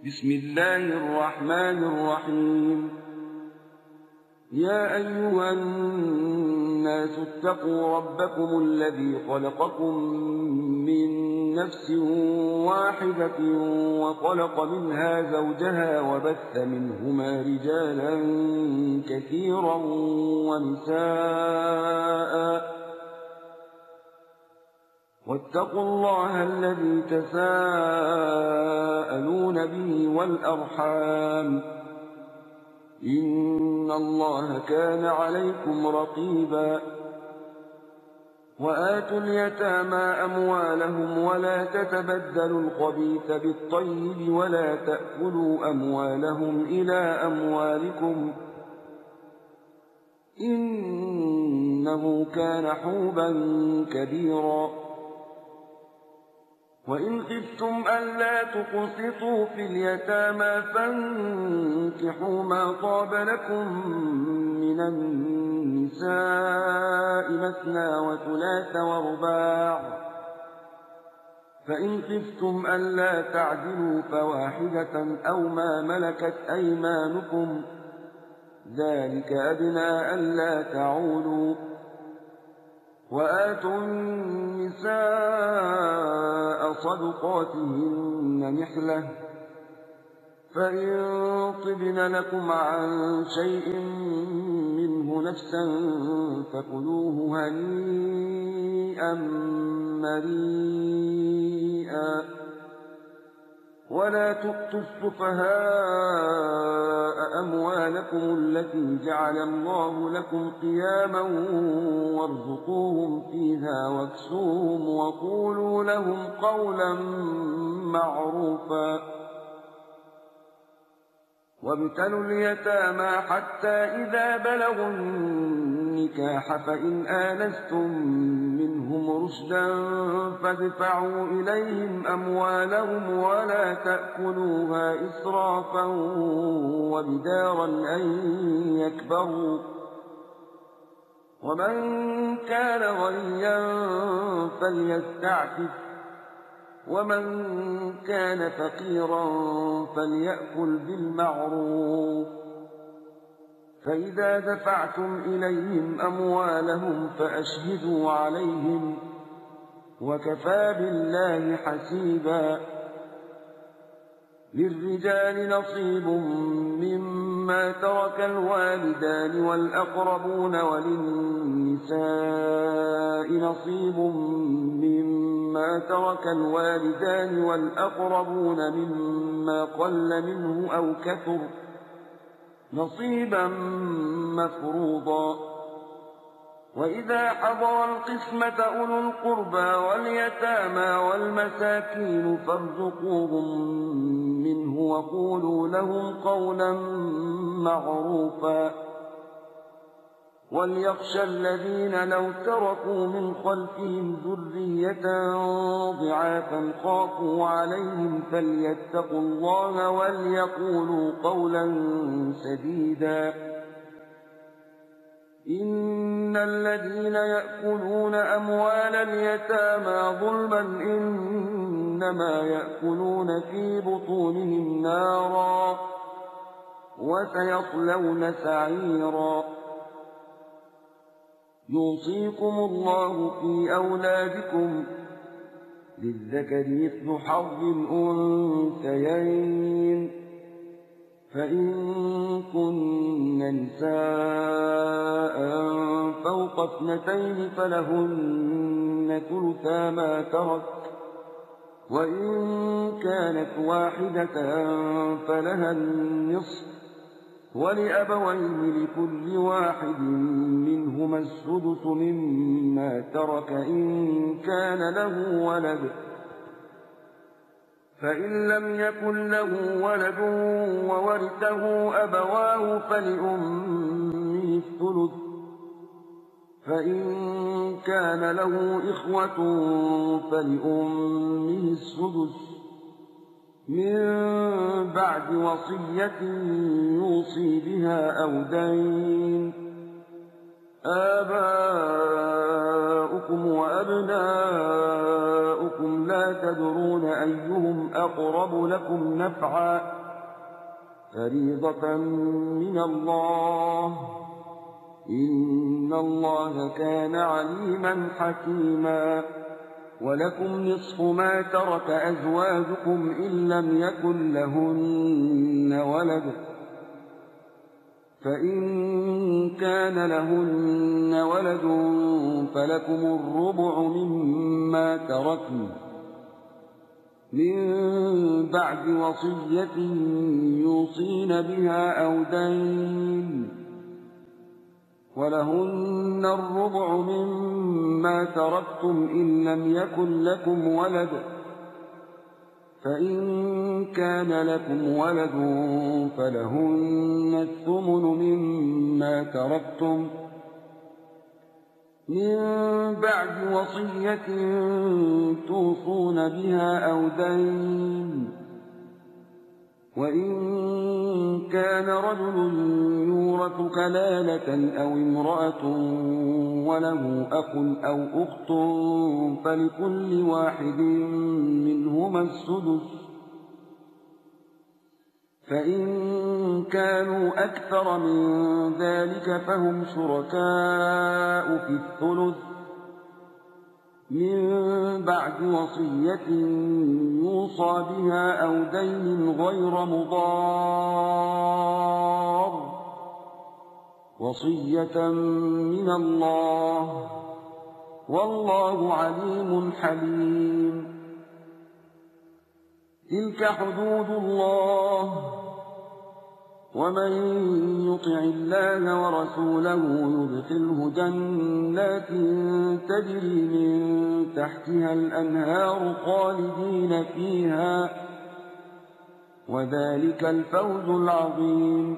بسم الله الرحمن الرحيم. يا أيها الناس اتقوا ربكم الذي خلقكم من نفس واحدة وخلق منها زوجها وبث منهما رجالا كثيرا ونساء واتقوا الله الذي تساءلون به والأرحام إن الله كان عليكم رقيبا. وآتوا اليتامى أموالهم ولا تتبدلوا الخبيث بالطيب ولا تأكلوا أموالهم إلى أموالكم إنه كان حوبا كبيرا. وإن خفتم ألا تقسطوا في اليتامى فانكحوا ما طاب لكم من النساء مثنى وثلاث ورباع، فإن خفتم ألا تعدلوا فواحدة أو ما ملكت أيمانكم ذلك أدنى ألا تعولوا. وآتوا النساء صدقاتهن نحلة، فإن طبن لكم عن شيء منه نفسا فكلوه هنيئا مريئا. ولا تؤتوا السفهاء أموالكم التي جعل الله لكم قياما وارزقوهم فيها واكسوهم وقولوا لهم قولا معروفا. وابتلوا اليتامى حتى إذا بلغوا النكاح فإن آنستم منهم رشدا فادفعوا إليهم أموالهم ولا تأكلوها إسرافا وبدارا أن يكبروا. ومن كان غنيا فليستعفف ومن كان فقيرا فليأكل بالمعروف. فإذا دفعتم إليهم أموالهم فأشهدوا عليهم وكفى بالله حسيبا. للرجال نصيب مما ترك الوالدان والأقربون وللنساء نصيب مما ترك الوالدان والأقربون مما قل منه أو كثر نصيبا مفروضا. وإذا حضر القسمة أولو القربى واليتامى والمساكين فارزقوهم منه وقولوا لهم قولا معروفا. وليخشى الذين لو تركوا من خلفهم ذرية ضعافا خافوا عليهم فليتقوا الله وليقولوا قولا سديدا. إن الذين يأكلون أموال اليتامى ظلما إنما يأكلون في بطونهم نارا وسيصلون سعيرا. يوصيكم الله في أولادكم للذكر مثل حظ الأنثيين، فإن كن نساء فوق 2 فلهن ثلثا ما ترك، وإن كانت واحدة فلها النصف، ولأبويه لكل واحد منهما السدس مما ترك إن كان له ولد. فإن لم يكن له ولد وورثه أبواه فلأمه الثلث، فإن كان له إخوة فلأمه السدس من بعد وصية يوصي بها أو دين. آباؤكم وأبناؤكم لا تدرون أيهم أقرب لكم نفعا فريضة من الله إن الله كان عليما حكيما ولكم نصف ما ترك أزواجكم إن لم يكن لهن ولد فإن كان لهن ولد فلكم الربع مما تركن من بعد وصية يوصين بها أو دين ولهن الربع مما تركتم إن لم يكن لكم ولد فإن كان لكم ولد فلهن الثمن مما تركتم من بعد وصية توصون بها أو دين وإن كان رجل يورث كلالة أو امرأة وله أخ أو أخت فلكل واحد منهما السدس فإن كانوا أكثر من ذلك فهم شركاء في الثلث من بعد وصية يوصى بها أو دين غير مضار وصية من الله والله عليم حليم تلك حدود الله ومن يطع الله ورسوله يدخله جنات تجري من تحتها الأنهار خالدين فيها وذلك الفوز العظيم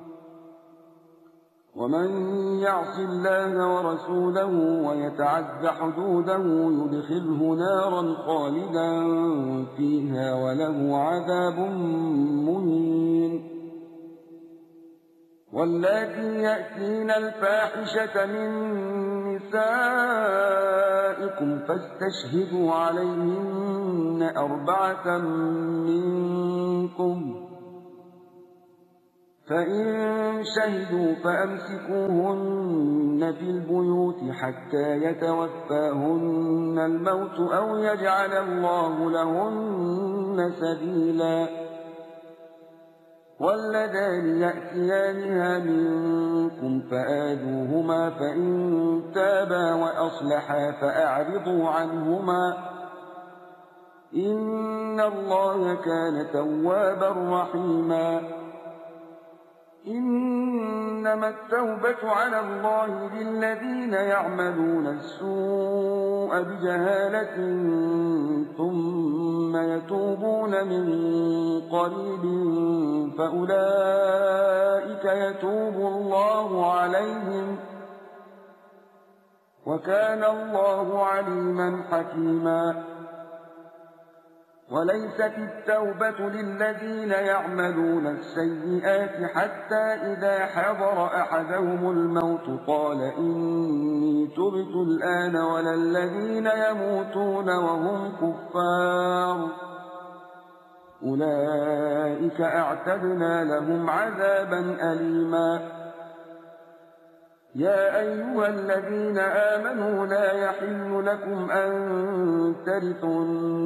ومن يعص الله ورسوله ويتعد حدوده يدخله نارا خالدا فيها وله عذاب مهين واللاتي يأتين الفاحشة من نسائكم فاستشهدوا عليهن 4 منكم فإن شهدوا فأمسكوهن في البيوت حتى يتوفاهن الموت أو يجعل الله لهن سبيلا واللذان يأتيانها منكم فآذوهما فإن تابا وأصلحا فأعرضوا عنهما إن الله كان توابا رحيما إنما التوبة على الله للذين يعملون السوء بجهالة ثم يتوبون من قريب فأولئك يتوب الله عليهم وكان الله عليما حكيما وليست التوبة للذين يعملون السيئات حتى إذا حضر أحدهم الموت قال إني تبت الآن ولا الذين يموتون وهم كفار أولئك أعتدنا لهم عذابا أليما يا أيها الذين آمنوا لا يحل لكم أن ترثوا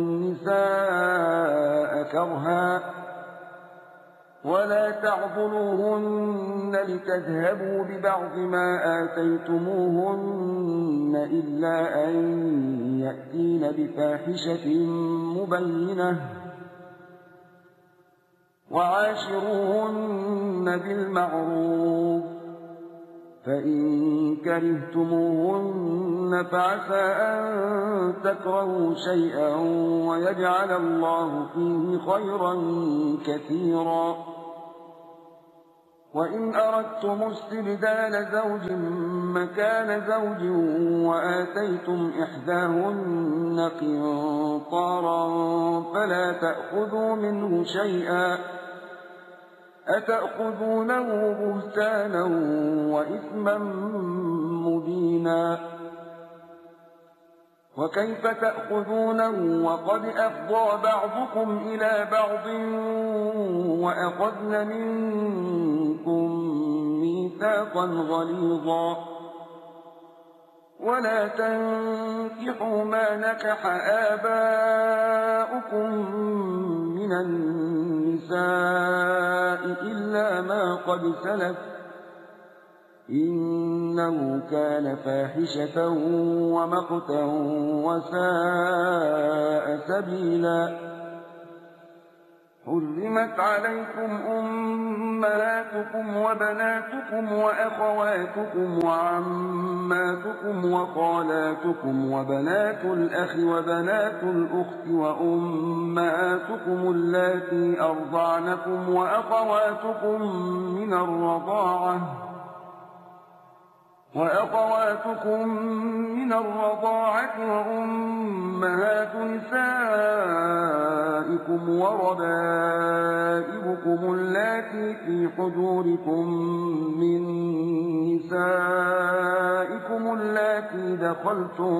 النساء كرها ولا تعضلوهن لتذهبوا ببعض ما آتيتموهن إلا أن يأتين بفاحشة مبينة وعاشروهن بالمعروف فإن كرهتموهن فعسى أن تكرهوا شيئا ويجعل الله فيه خيرا كثيرا وإن أردتم استبدال زوج مكان زوج وآتيتم إحداهن قنطارا فلا تأخذوا منه شيئا أتأخذونه بهتانا وإثما مبينا وكيف تأخذونه وقد أفضى بعضكم إلى بعض وأخذن منكم ميثاقا غليظا ولا تنكحوا ما نكح آباؤكم من النساء إلا ما قد سلف إنه كان فاحشة ومقتا وساء سبيلا حرمت عليكم أمهاتكم وبناتكم وأخواتكم وعماتكم وخالاتكم وبنات الأخ وبنات الأخت وأمهاتكم اللاتي أرضعنكم وأخواتكم من الرضاعة وأمهات نسائكم وربائبكم اللاتي في حجوركم من نسائكم اللاتي دخلتم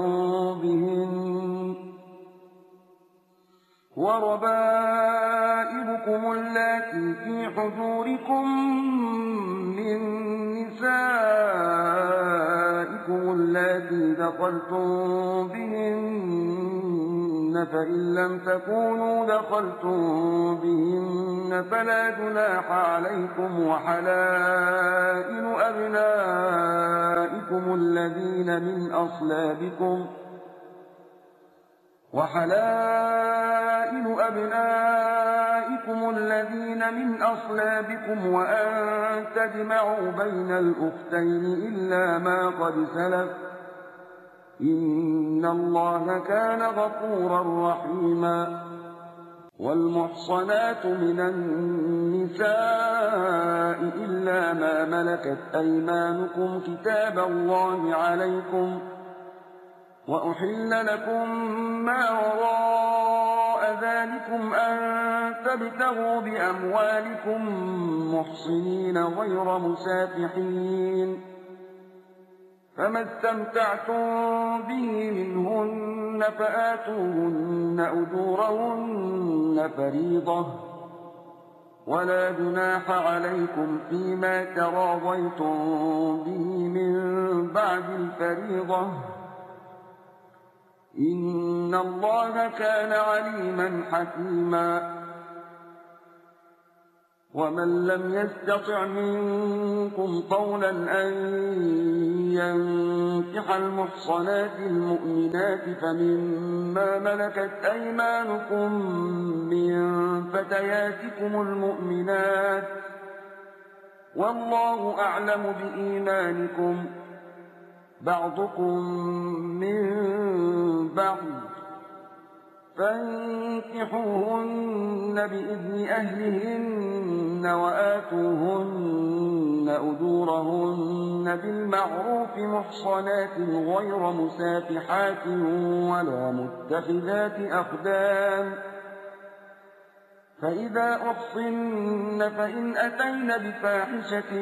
بهن فإن لم تكونوا دخلتم بهن فلا جناح عليكم وحلائل أبنائكم الذين من أصلابكم وأن تجمعوا بين الأختين إلا ما قد سلف إن الله كان غفورا رحيما والمحصنات من النساء إلا ما ملكت أيمانكم كتاب الله عليكم وأحل لكم ما وراء ذلكم أن تبتغوا بأموالكم محصنين غير مسافحين فما استمتعتم به منهن فآتوهن أجورهن فريضة ولا جناح عليكم فيما تراضيتم به من بعد الفريضة إن الله كان عليما حكيما ومن لم يستطع منكم طولا أن ينكح المحصنات المؤمنات فمما ملكت أيمانكم من فتياتكم المؤمنات والله أعلم بإيمانكم بعضكم من بعض فانكحوهن بإذن أهلهن وآتوهن أجورهن بالمعروف محصنات غير مسافحات ولا متخذات أخدان فإذا أحصن فإن أتين بفاحشة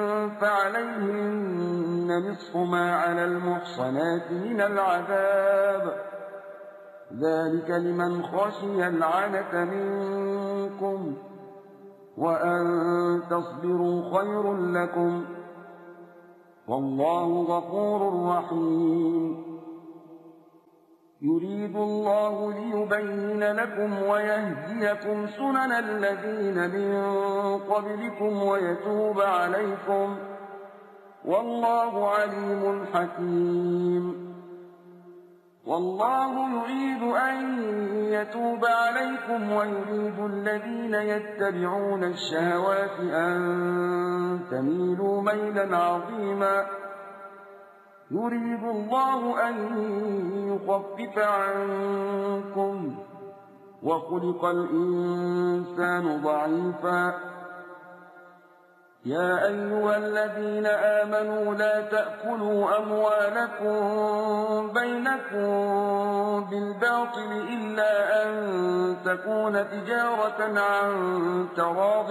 فعليهن نصف ما على المحصنات من العذاب ذلك لمن خشي العنة منكم وأن تصبروا خير لكم والله غفور رحيم يريد الله ليبين لكم ويهديكم سنن الذين من قبلكم ويتوب عليكم والله عليم حكيم والله يريد أن يتوب عليكم ويريد الذين يتبعون الشهوات أن تميلوا ميلا عظيما يريد الله أن يخفف عنكم وخلق الإنسان ضعيفا يا أيها الذين آمنوا لا تأكلوا أموالكم بينكم بالباطل إلا أن تكون تجارة عن تراض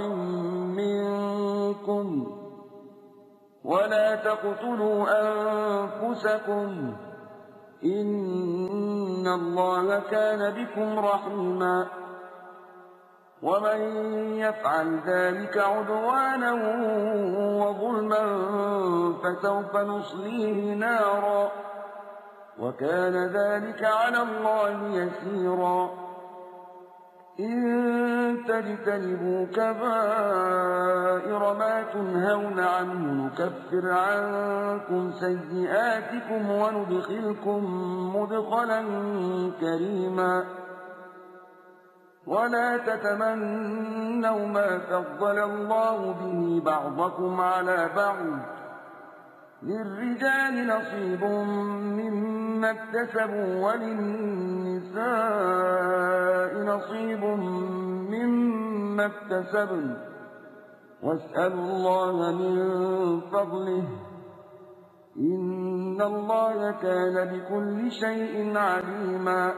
منكم ولا تقتلوا أنفسكم إن الله كان بكم رحيما ومن يفعل ذلك عدوانا وظلما فسوف نصليه نارا وكان ذلك على الله يسيرا إن تجتنبوا كبائر ما تنهون عنه نكفر عنكم سيئاتكم وندخلكم مدخلا كريما ولا تتمنوا ما فضل الله به بعضكم على بعض للرجال نصيب مما اكتسبوا وللنساء نصيب مما اكتسبن واسألوا الله من فضله إن الله كان بكل شيء عليما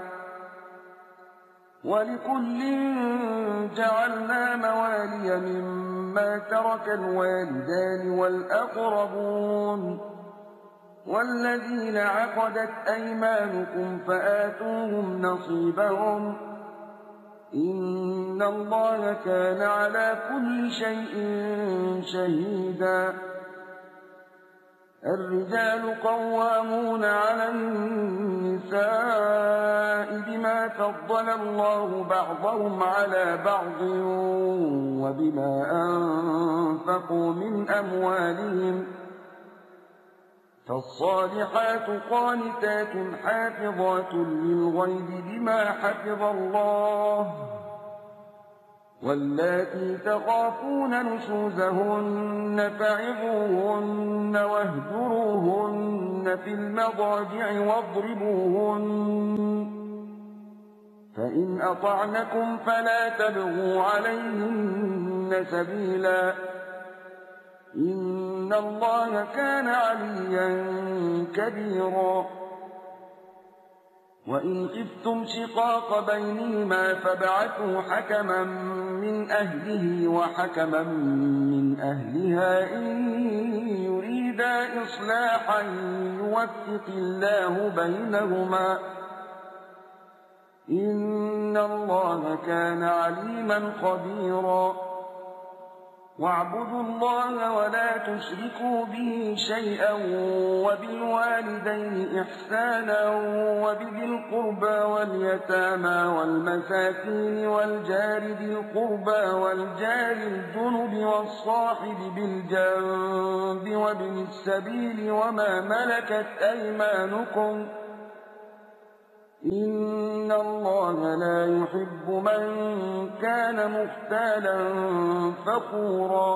ولكل جعلنا موالي مما ترك الوالدان والأقربون والذين عقدت أيمانكم فآتوهم نصيبهم إن الله كان على كل شيء شهيدا الرجال قوامون على النساء بما فضل الله بعضهم على بعض وبما أنفقوا من أموالهم فالصالحات قانتات حافظات للغيب بما حفظ الله واللاتي تخافون نشوزهن فعظوهن واهجروهن في المضاجع واضربوهن فإن أطعنكم فلا تبغوا عليهن سبيلا إن الله كان عليا كبيرا وإن خفتم شقاق بينهما فابعثوا حكما من أهله وحكما من أهلها إن يريدا إصلاحا يوفق الله بينهما إن الله كان عليما خبيرا واعبدوا الله ولا تشركوا به شيئا وبالوالدين إحسانا وبذي القربى واليتامى والمساكين والجار ذي القربى والجار الجنب والصاحب بالجنب وابن السبيل وما ملكت أيمانكم إن الله لا يحب من كان مختالا فخورا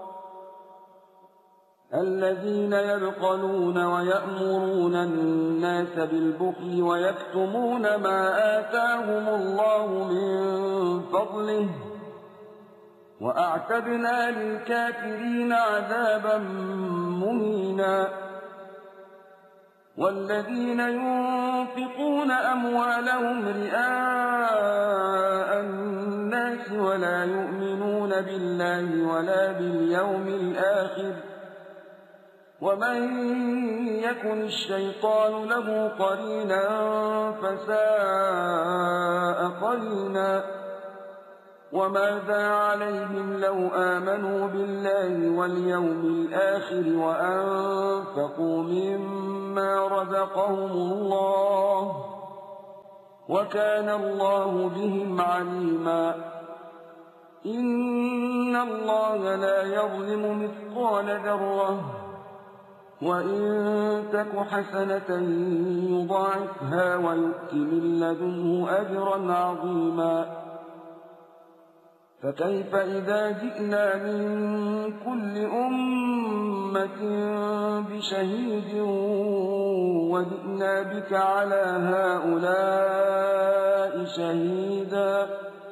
الذين يبخلون ويأمرون الناس بالبخل ويكتمون ما آتاهم الله من فضله وأعتدنا للكافرين عذابا مهينا والذين ينفقون أموالهم رئاء الناس ولا يؤمنون بالله ولا باليوم الآخر ومن يكن الشيطان له قرينا فساء قرينا وماذا عليهم لو آمنوا بالله واليوم الآخر وأنفقوا مما رزقهم الله وكان الله بهم عليما إن الله لا يظلم مثقال ذرة وإن تك حسنة يضاعفها ويؤت من لدنه أجرا عظيما فكيف إذا جئنا من كل أمة بشهيد وجئنا بك على هؤلاء شهيدا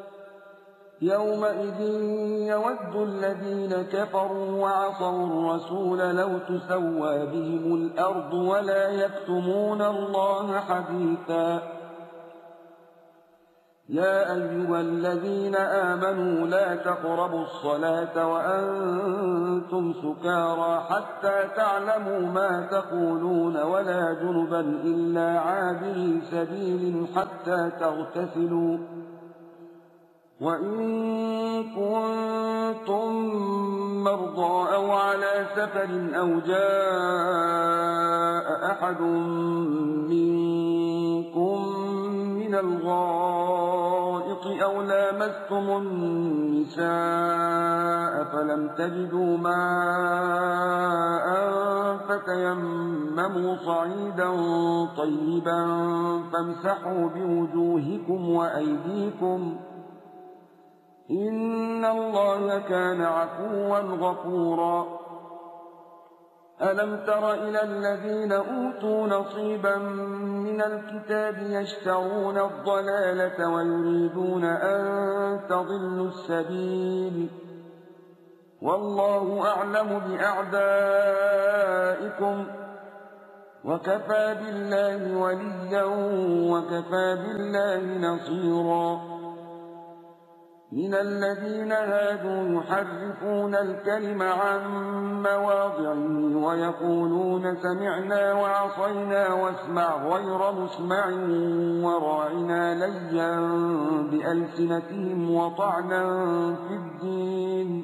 يومئذ يود الذين كفروا وعصوا الرسول لو تسوى بهم الأرض ولا يكتمون الله حديثا يا أيها الذين آمنوا لا تقربوا الصلاة وأنتم سكارى حتى تعلموا ما تقولون ولا جنبا إلا عابري سبيل حتى تغتسلوا وإن كنتم مرضى أو على سفر أو جاء أحد منكم من الغائط أو لامستم النساء فلم تجدوا ماء فتيمموا صعيدا طيبا فامسحوا بوجوهكم وأيديكم إن الله كان عفوا غفورا ألم تر إلى الذين أوتوا نصيبا من الكتاب يشترون الضلالة ويريدون أن تضلوا السبيل والله أعلم بأعدائكم وكفى بالله وليا وكفى بالله نصيرا من الذين هادوا يحرفون الكلم عن مواضعه ويقولون سمعنا وعصينا واسمع غير مسمع وراعنا ليا بألسنتهم وطعنا في الدين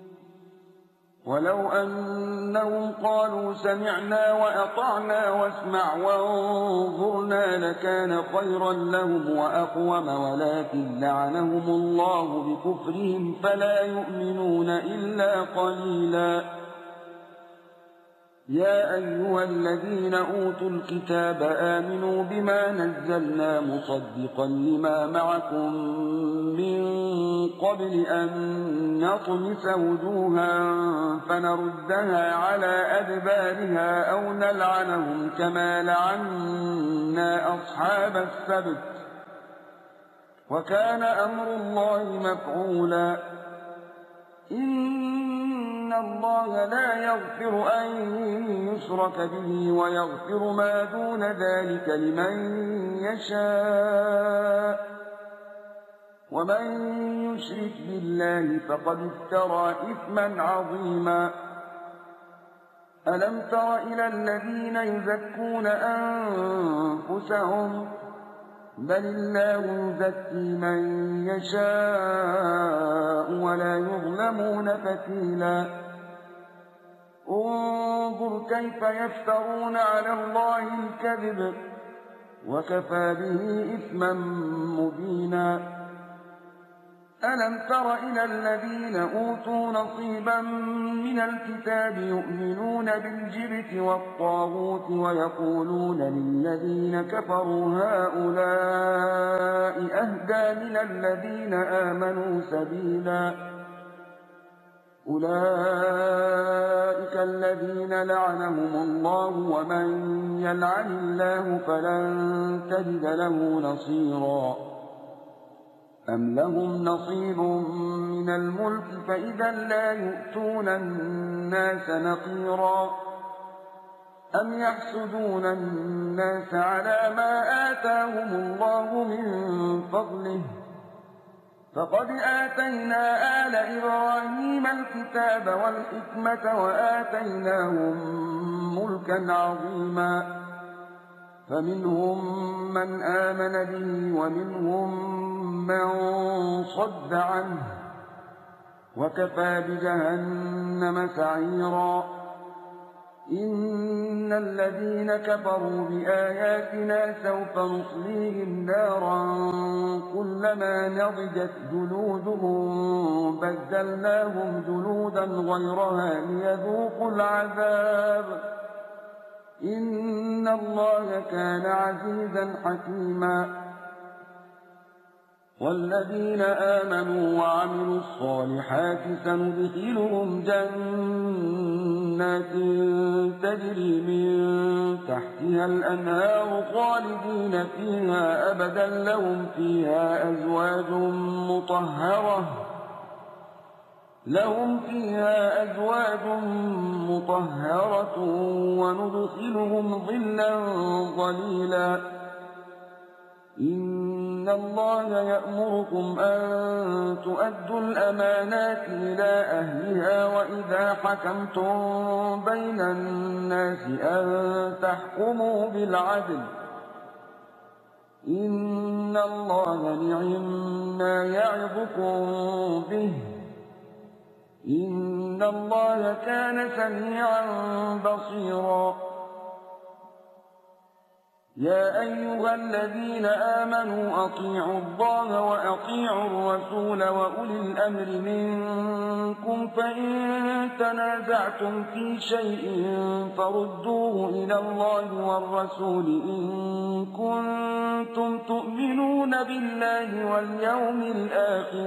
ولو أنهم قالوا سمعنا وأطعنا واسمع وانظرنا لكان خيرا لهم وأقوم ولكن لعنهم الله بكفرهم فلا يؤمنون إلا قليلا يا أيها الذين أوتوا الكتاب آمنوا بما نزلنا مصدقا لما معكم من قبل أن نطمس وجوها فنردها على أدبارها أو نلعنهم كما لعنا أصحاب السبت وكان أمر الله مفعولا إن الله لا يغفر أن يشرك به ويغفر ما دون ذلك لمن يشاء ومن يشرك بالله فقد افترى إثما عظيما ألم تر إلى الذين يزكون أنفسهم بل الله يزكي من يشاء ولا يظلمون فتيلا انظر كيف يفترون على الله الكذب وكفى به إثما مبينا ألم تر إلى الذين أوتوا نصيبا من الكتاب يؤمنون بالجبت والطاغوت ويقولون للذين كفروا هؤلاء أهدى من الذين آمنوا سبيلا أولئك الذين لعنهم الله ومن يلعن الله فلن تجد له نصيرا أم لهم نصيب من الملك فإذا لا يؤتون الناس نقيرا أم يحسدون الناس على ما آتاهم الله من فضله فقد آتينا آل إبراهيم الكتاب والحكمة وآتيناهم ملكا عظيما فمنهم من آمن به ومنهم من صد عنه وكفى بجهنم سعيرا إن الذين كفروا بآياتنا سوف نصليهم نارا كلما نضجت جلودهم بدلناهم جلودا غيرها ليذوقوا العذاب إن الله كان عزيزا حكيما والذين آمنوا وعملوا الصالحات سندخلهم جنات تجري من تحتها الأنهار خالدين فيها أبدا لهم فيها أزواج مطهرة وندخلهم ظلا ظليلا إن الله يأمركم أن تؤدوا الأمانات إلى أهلها وإذا حكمتم بين الناس أن تحكموا بالعدل إن الله نعم يعظكم به إن الله كان سميعا بصيرا يا أيها الذين آمنوا أطيعوا الله وأطيعوا الرسول وأولي الأمر منكم فإن تنازعتم في شيء فردوه إلى الله والرسول إن كنتم تؤمنون بالله واليوم الآخر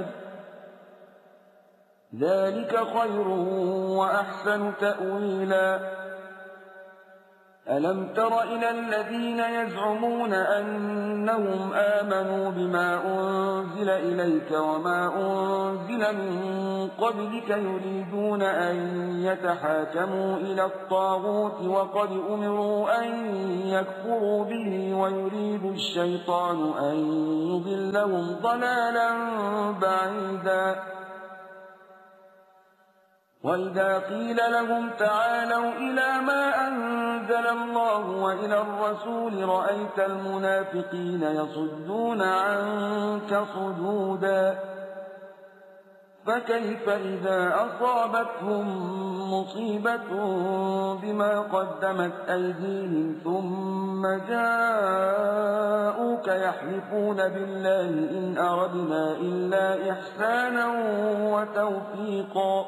ذلك خير وأحسن تأويلا ألم تر إلى الذين يزعمون أنهم آمنوا بما أنزل إليك وما أنزل من قبلك يريدون أن يتحاكموا إلى الطاغوت وقد أمروا أن يكفروا به ويريد الشيطان أن يضلهم ضلالا بعيدا وإذا قيل لهم تعالوا إلى ما أنزل الله وإلى الرسول رأيت المنافقين يصدون عنك صدودا فكيف إذا أصابتهم مصيبة بما قدمت أيديهم ثم جاءوك يحلفون بالله إن أردنا إلا إحسانا وتوفيقا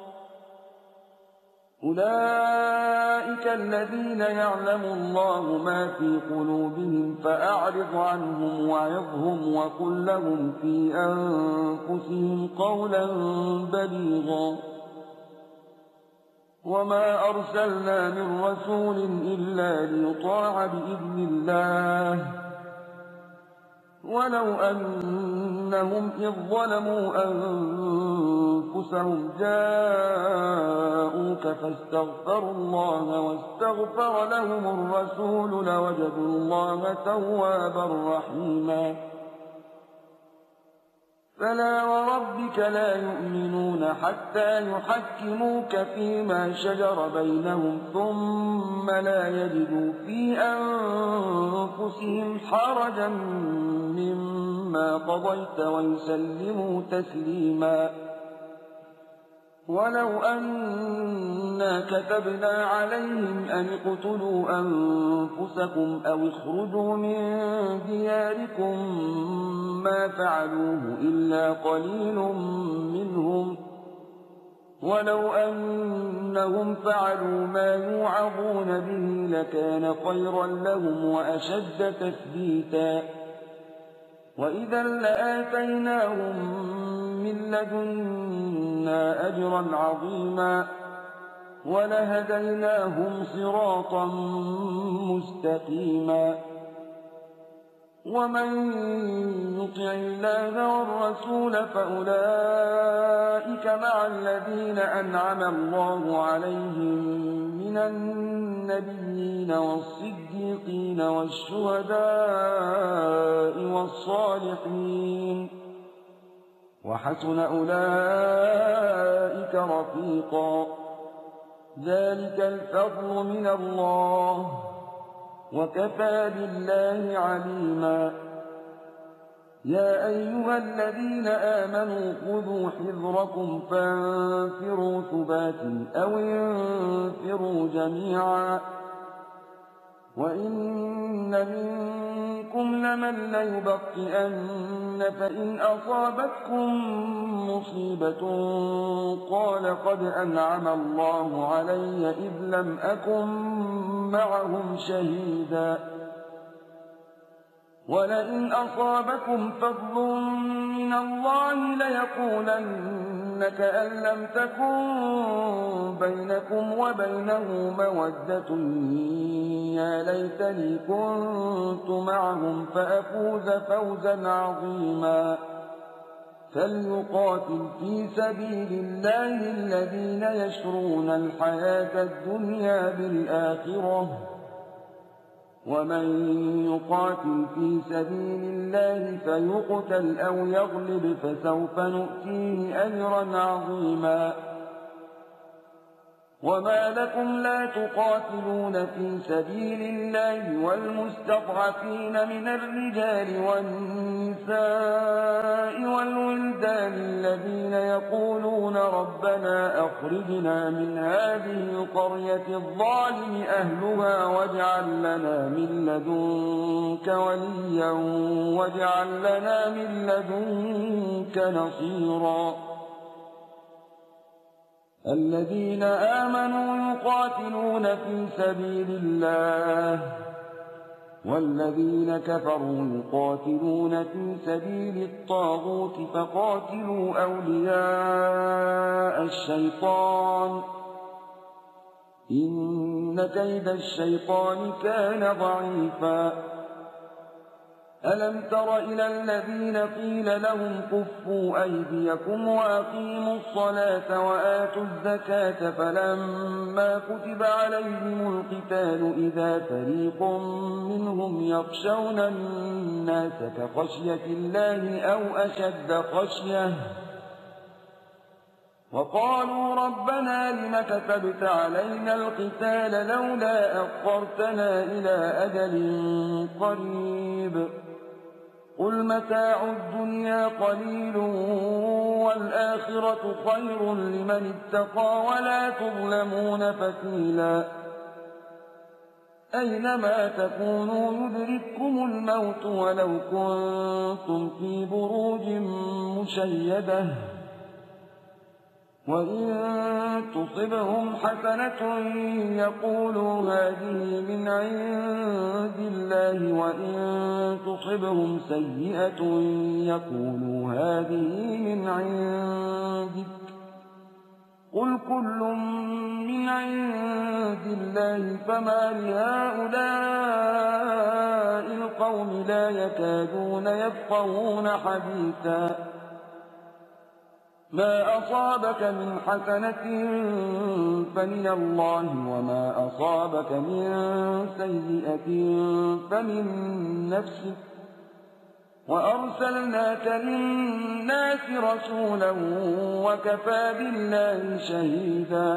أولئك الذين يعلم الله ما في قلوبهم فأعرض عنهم وعظهم وقل لهم في أنفسهم قولا بليغا وما أرسلنا من رسول إلا ليطاع بإذن الله ولو أنهم إذ ظلموا أنفسهم جاءوك فاستغفروا الله واستغفر لهم الرسول لوجدوا الله توابا رحيما فلا وربك لا يؤمنون حتى يحكموك فيما شجر بينهم ثم لا يجدوا في أنفسهم حرجا مما قضيت ويسلموا تسليما ولو أنا كتبنا عليهم أن اقتلوا أنفسكم أو اخرجوا من دياركم ما فعلوه إلا قليل منهم ولو أنهم فعلوا ما يوعظون به لكان خيرا لهم وأشد تثبيتا وإذا لآتيناهم من لدنا أجرا عظيما ولهديناهم صراطا مستقيما ومن يطع الله والرسول فأولئك مع الذين أنعم الله عليهم من النبيين والصديقين والشهداء والصالحين وحسن أولئك رفيقا ذلك الفضل من الله وكفى بالله عليما يا أيها الذين آمنوا خذوا حذركم فانفروا ثبات أو انفروا جميعا وإن منكم لمن ليبطئن فإن أصابتكم مصيبة قال قد أنعم الله علي إذ لم أكن معهم شهيدا ولئن أصابكم فضل من الله ليقولن كأن لم تكن بينكم وبينه مودة يا ليتني كنت معهم فأفوز فوزا عظيما فليقاتل في سبيل الله الذين يشرون الحياة الدنيا بالآخرة ومن يقاتل في سبيل الله فيقتل أو يغلب فسوف نؤتيه أجرا عظيما وما لكم لا تقاتلون في سبيل الله والمستضعفين من الرجال والنساء والولدان الذين يقولون ربنا أخرجنا من هذه القرية الظالم أهلها واجعل لنا من لدنك وليا واجعل لنا من لدنك نصيرا الذين آمنوا يقاتلون في سبيل الله والذين كفروا يقاتلون في سبيل الطاغوت فقاتلوا أولياء الشيطان إن كيد الشيطان كان ضعيفا ألم تر إلى الذين قيل لهم كفوا أيديكم وأقيموا الصلاة وآتوا الزكاة فلما كتب عليهم القتال إذا فريق منهم يخشون الناس كخشية الله أو أشد خشية وقالوا ربنا لم كتبت علينا القتال لولا أخرتنا إلى أجل قريب قل متاع الدنيا قليل والآخرة خير لمن اتقى ولا تظلمون فتيلا أينما تكونوا يدرككم الموت ولو كنتم في بروج مشيدة وإن تصبهم حسنة يقولوا هذه من عند الله وإن تصبهم سيئة يقولوا هذه من عندك قل كل من عند الله فما لهؤلاء القوم لا يكادون يفقهون حديثا ما أصابك من حسنة فمن الله وما أصابك من سيئة فمن نفسك وأرسلناك للناس رسولا وكفى بالله شهيدا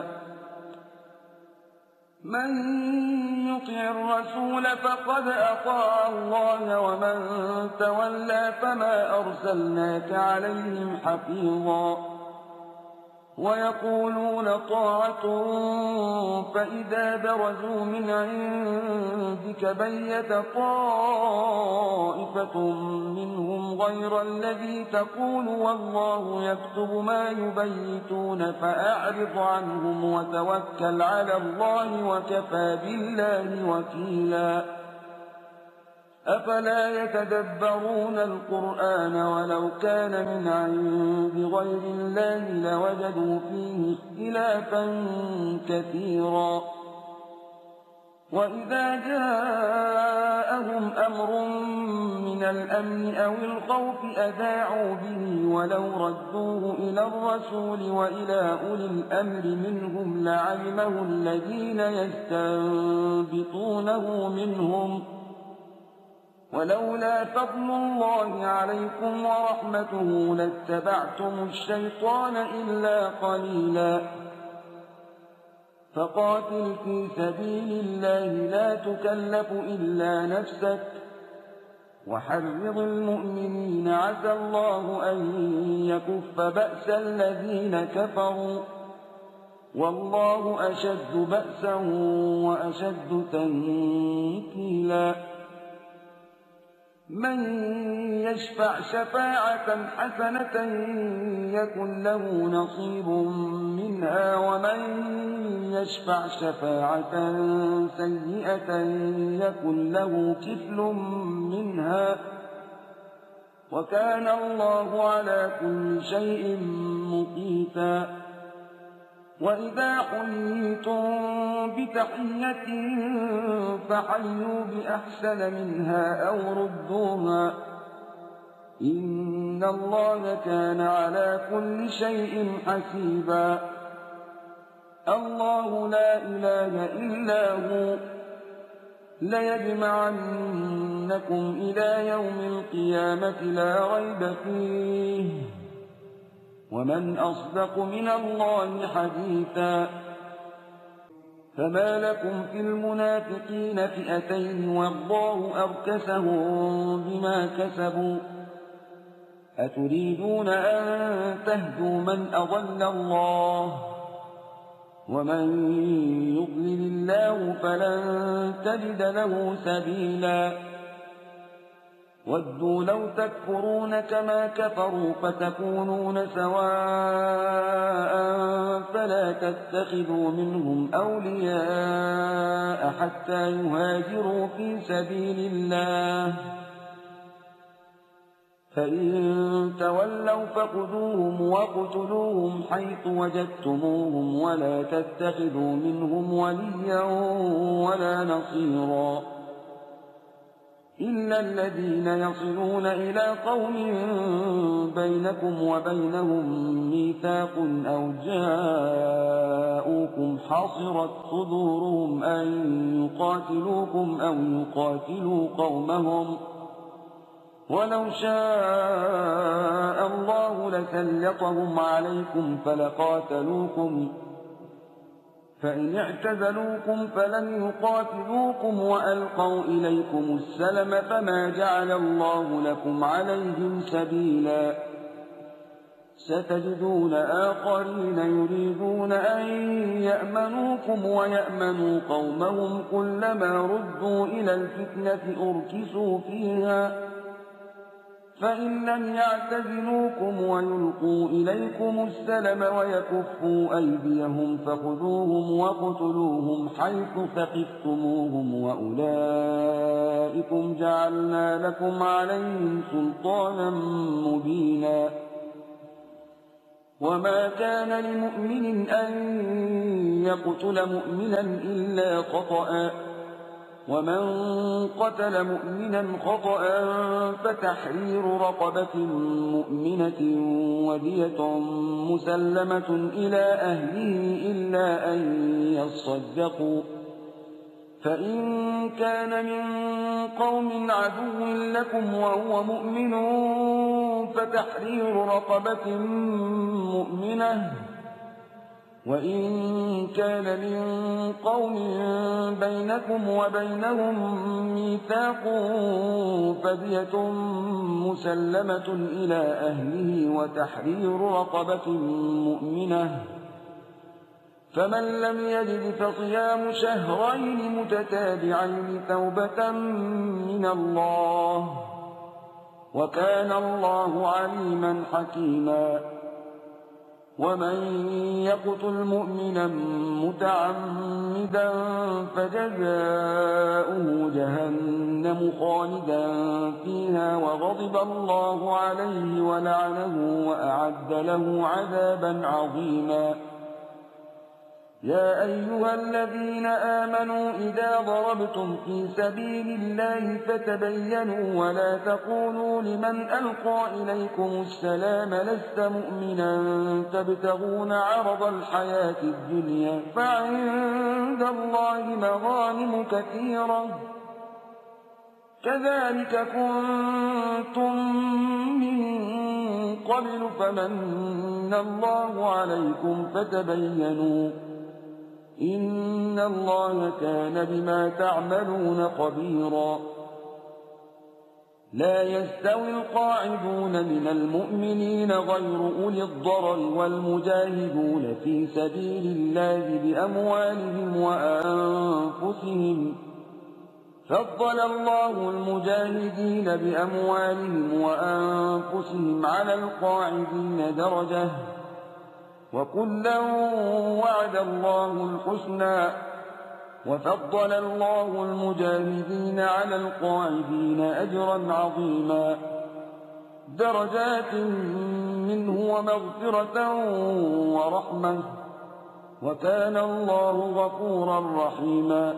من يطع الرسول فقد أطاع الله ومن تولى فما أرسلناك عليهم حفيظا ويقولون طاعة فإذا برزوا من عندك بيت طائفة منهم غير الذي تقول والله يكتب ما يبيتون فأعرض عنهم وتوكل على الله وكفى بالله وكيلا أفلا يتدبرون القرآن ولو كان من عند غير الله لوجدوا فيه اختلافا كثيرا وإذا جاءهم أمر من الأمن أو الخوف أذاعوا به ولو ردوه إلى الرسول وإلى أولي الأمر منهم لعلمه الذين يستنبطونه منهم ولولا فضل الله عليكم ورحمته لاتبعتم الشيطان إلا قليلا فقاتل في سبيل الله لا تكلف إلا نفسك وحرض المؤمنين عسى الله أن يكف بأس الذين كفروا والله أشد بأسا وأشد تنكيلا من يشفع شفاعة حسنة يكن له نصيب منها ومن يشفع شفاعة سيئة يكن له كفل منها وكان الله على كل شيء مقيتا وإذا حييتم بتحية فحيوا بأحسن منها أو ردوها إن الله كان على كل شيء حسيبا الله لا إله إلا هو ليجمعنكم إلى يوم القيامة لا ريب فيه ومن أصدق من الله حديثا فما لكم في المنافقين فئتين والله أركسهم بما كسبوا أتريدون أن تهدوا من أضل الله ومن يضلل الله فلن تجد له سبيلا ودوا لو تكفرون كما كفروا فتكونون سواء فلا تتخذوا منهم أولياء حتى يهاجروا في سبيل الله فإن تولوا فخذوهم واقتلوهم حيث وجدتموهم ولا تتخذوا منهم وليا ولا نصيرا إلا الذين يصلون إلى قوم بينكم وبينهم ميثاق أو جاءوكم حصرت صدورهم أن يقاتلوكم أو يقاتلوا قومهم ولو شاء الله لسلطهم عليكم فلقاتلوكم فإن اعتزلوكم فلم يقاتلوكم وألقوا إليكم السلم فما جعل الله لكم عليهم سبيلا ستجدون آخرين يريدون أن يأمنوكم ويأمنوا قومهم كلما ردوا إلى الفتنة أركسوا فيها فإن لم يعتزلوكم ويلقوا إليكم السلم ويكفوا أيديهم فخذوهم واقتلوهم حيث ثقفتموهم وأولئكم جعلنا لكم عليهم سلطانا مبينا وما كان لمؤمن أن يقتل مؤمنا إلا خطأ ومن قتل مؤمنا خطأ فتحرير رقبة مؤمنة ودية مسلمة إلى أهله إلا أن يصدقوا فإن كان من قوم عدو لكم وهو مؤمن فتحرير رقبة مؤمنة وإن كان من قوم بينكم وبينهم ميثاق فدية مسلمة إلى أهله وتحرير رقبة مؤمنة فمن لم يجد فصيام شهرين متتابعين توبة من الله وكان الله عليما حكيما ومن يقتل مؤمنا متعمدا فجزاؤه جهنم خالدا فيها وغضب الله عليه ولعنه وأعد له عذابا عظيما يا أيها الذين آمنوا إذا ضربتم في سبيل الله فتبينوا ولا تقولوا لمن ألقى إليكم السلام لست مؤمنا تبتغون عرض الحياة الدنيا فعند الله مغانم كثيرة كذلك كنتم من قبل فمن الله عليكم فتبينوا إن الله كان بما تعملون خبيرا لا يستوي القاعدون من المؤمنين غير أولي الضرر والمجاهدون في سبيل الله بأموالهم وأنفسهم فضل الله المجاهدين بأموالهم وأنفسهم على القاعدين درجة وكلا وعد الله الحسنى وفضل الله المجاهدين على القاعدين أجرا عظيما درجات منه ومغفرة ورحمة وكان الله غفورا رحيما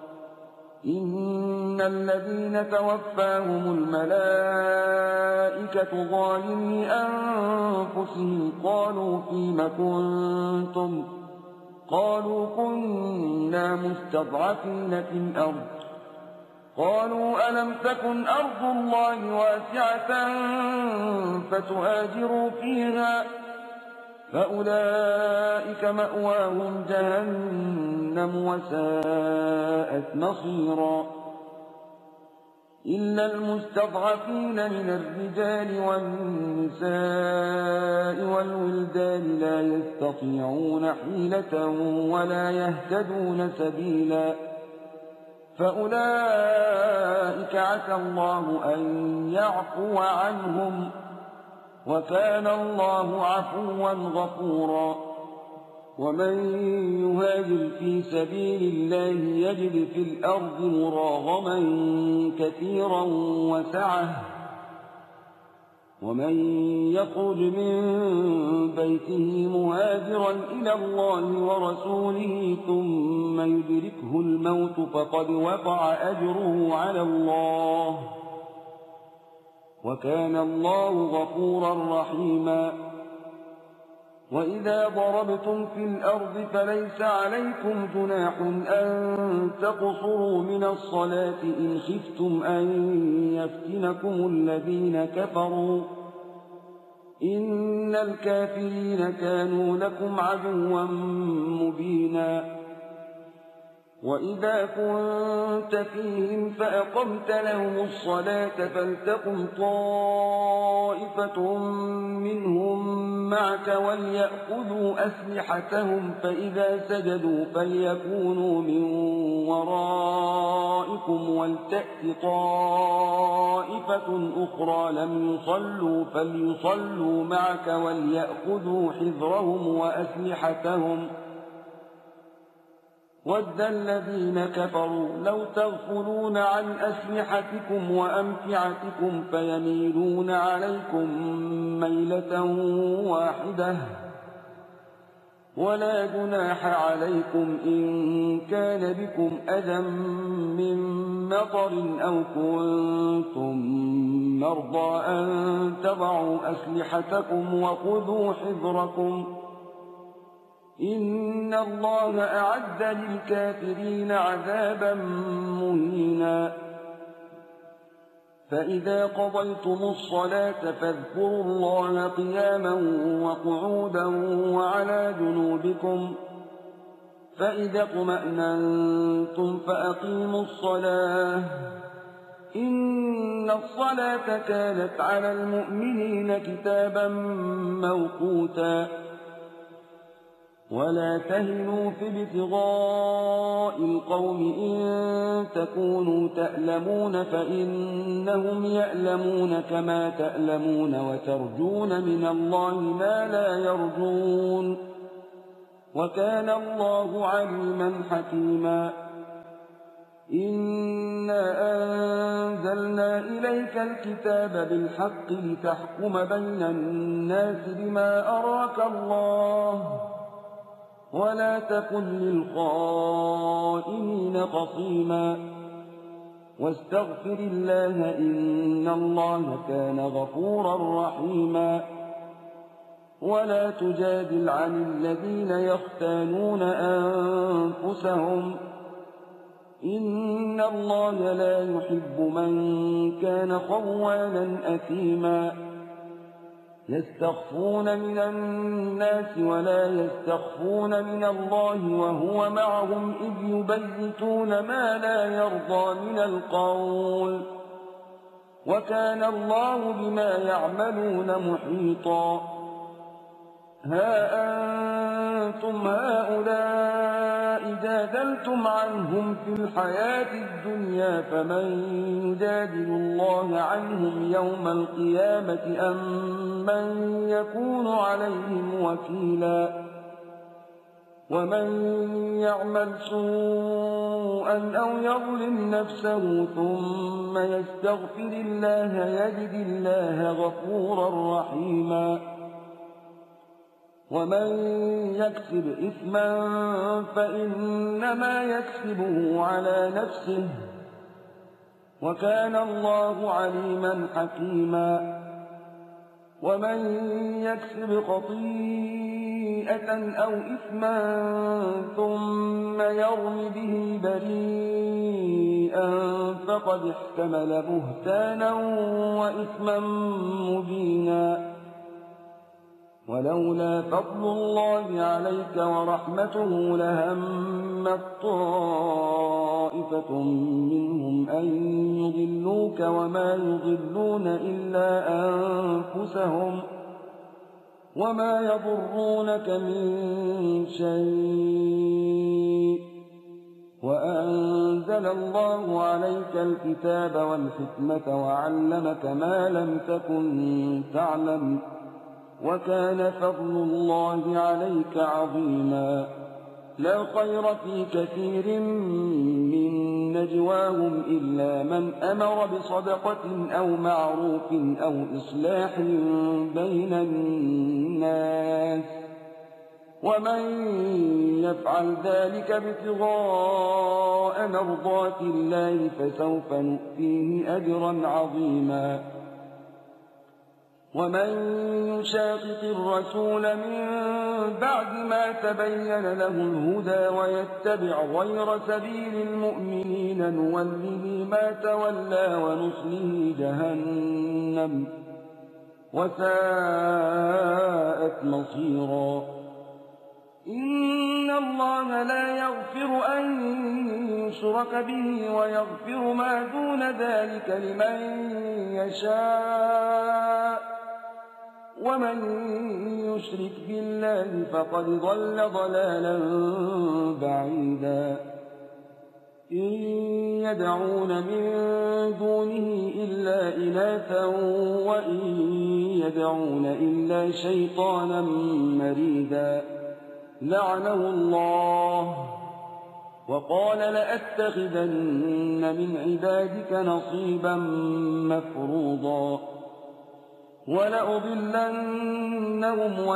إن الذين توفاهم الملائكة ظالمي أنفسهم قالوا فيم كنتم قالوا كنا مستضعفين في الأرض قالوا ألم تكن أرض الله واسعة فتهاجروا فيها فأولئك مأواهم جهنم وساءت مصيرا إلا المستضعفين من الرجال والنساء والولدان لا يستطيعون حيلة ولا يهتدون سبيلا فأولئك عسى الله أن يعفو عنهم وكان الله عفوا غفورا ومن يهاجر في سبيل الله يجد في الأرض مراغما كثيرا وسعة ومن يخرج من بيته مهاجرا إلى الله ورسوله ثم يدركه الموت فقد وقع أجره على الله وكان الله غفورا رحيما وإذا ضربتم في الأرض فليس عليكم جناح أن تقصروا من الصلاة إن خفتم أن يفتنكم الذين كفروا إن الكافرين كانوا لكم عدوا مبينا وإذا كنت فيهم فأقمت لهم الصلاة فلتقم طائفة منهم معك وليأخذوا أسلحتهم فإذا سجدوا فليكونوا من ورائكم ولتأت طائفة أخرى لم يصلوا فليصلوا معك وليأخذوا حذرهم وأسلحتهم ود الذين كفروا لو تغفلون عن أسلحتكم وأمتعتكم فيميلون عليكم ميلة واحدة ولا جناح عليكم إن كان بكم أذى من مطر أو كنتم مرضى أن تضعوا أسلحتكم وخذوا حذركم إن الله أعد للكافرين عذابا مهينا فإذا قضيتم الصلاة فاذكروا الله قياما وقعودا وعلى جنوبكم فإذا اطمأننتم فأقيموا الصلاة إن الصلاة كانت على المؤمنين كتابا موقوتا ولا تهنوا في ابتغاء القوم إن تكونوا تألمون فإنهم يألمون كما تألمون وترجون من الله ما لا يرجون وكان الله عليما حكيما إنا أنزلنا إليك الكتاب بالحق لتحكم بين الناس بما أراك الله ولا تكن للخائنين خصيما واستغفر الله إن الله كان غفورا رحيما ولا تجادل عن الذين يختانون أنفسهم إن الله لا يحب من كان خوانا أثيما يستخفون من الناس ولا يستخفون من الله وهو معهم إذ يبيتون ما لا يرضى من القول وكان الله بما يعملون محيطا ها أنتم هؤلاء جادلتم عنهم في الحياة الدنيا فمن يجادل الله عنهم يوم القيامة أم من يكون عليهم وكيلا ومن يعمل سوءا أو يظلم نفسه ثم يستغفر الله يجد الله غفورا رحيما ومن يكسب إثما فإنما يكسبه على نفسه وكان الله عليما حكيما ومن يكسب خطيئة أو إثما ثم يرم به بريئا شيئا فقد احتمل بهتانا وإثما مبينا. ولولا فضل الله عليك ورحمته لهمت طائفة منهم أن يضلوك وما يضلون إلا أنفسهم وما يضرونك من شيء. وأنزل الله عليك الكتاب والحكمة وعلمك ما لم تكن تعلم وكان فضل الله عليك عظيما. لا خير في كثير من نجواهم إلا من أمر بصدقة أو معروف أو إصلاح بين الناس، ومن يفعل ذلك ابتغاء مرضات الله فسوف نؤتيه أجرا عظيما. ومن يشاقق الرسول من بعد ما تبين له الهدى ويتبع غير سبيل المؤمنين نوله ما تولى ونصله جهنم وساءت مصيرا. إن الله لا يغفر أن يشرك به ويغفر ما دون ذلك لمن يشاء، ومن يشرك بالله فقد ضل ضلالا بعيدا. إن يدعون من دونه إلا إناثا وإن يدعون إلا شيطانا مريدا لعنه الله وقال لأتخذن من عبادك نصيبا مفروضا. ولأضلنهم